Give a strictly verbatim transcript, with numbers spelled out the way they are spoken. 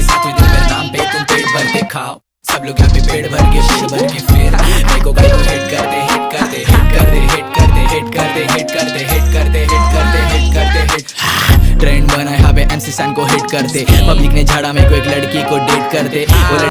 साथ हुई दिल मेरे नाम पे तुम पेट भर के खाओ। सब लोग यहाँ पे पेट भर के पेट भर के फिर मेरे को कहीं हिट कर दे हिट कर दे हिट कर दे हिट कर दे हिट कर दे हिट कर दे हिट कर दे हिट कर दे हिट कर दे हिट ट्रेंड बना यहाँ पे एमसी सन को हिट कर दे। पब्लिक ने झाड़ा मेरे को एक लड़की को डेट कर दे।